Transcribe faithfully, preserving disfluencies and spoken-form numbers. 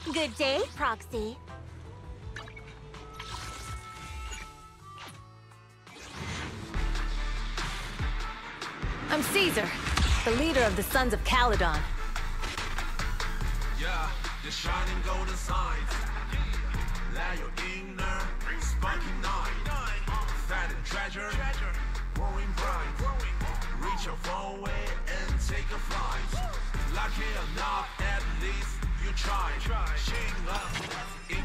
Good day, Proxy. I'm Caesar, the leader of the Sons of Caledon. Yeah, the shining golden signs. Let your inner spunky night. Fat and treasure, growing bright. Reach your phone away and take a flight. Lucky enough, at least you try. Shing up in